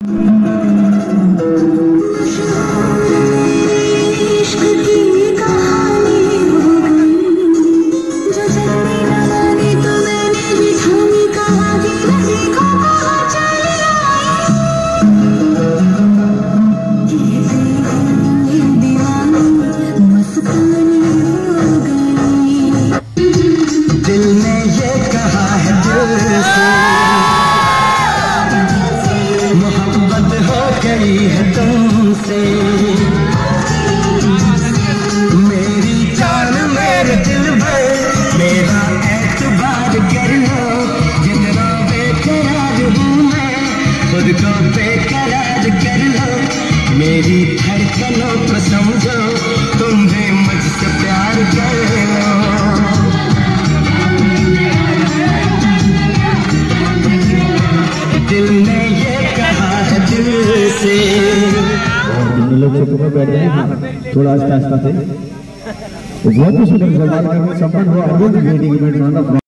तुमसे मेरी जान मेरे दिल भर मेरा एतबार कर लो। जितना बेकरार हूँ मैं खुद को बेकरार कर लो। मेरी धड़कनों को समझो तुम भी मुझसे प्यार कर लो। दिल ने ये कहा है दिल से। लोग से बैठ जाए थोड़ा आस्ते आस्ते से बहुत कुछ संपन्न हुआ।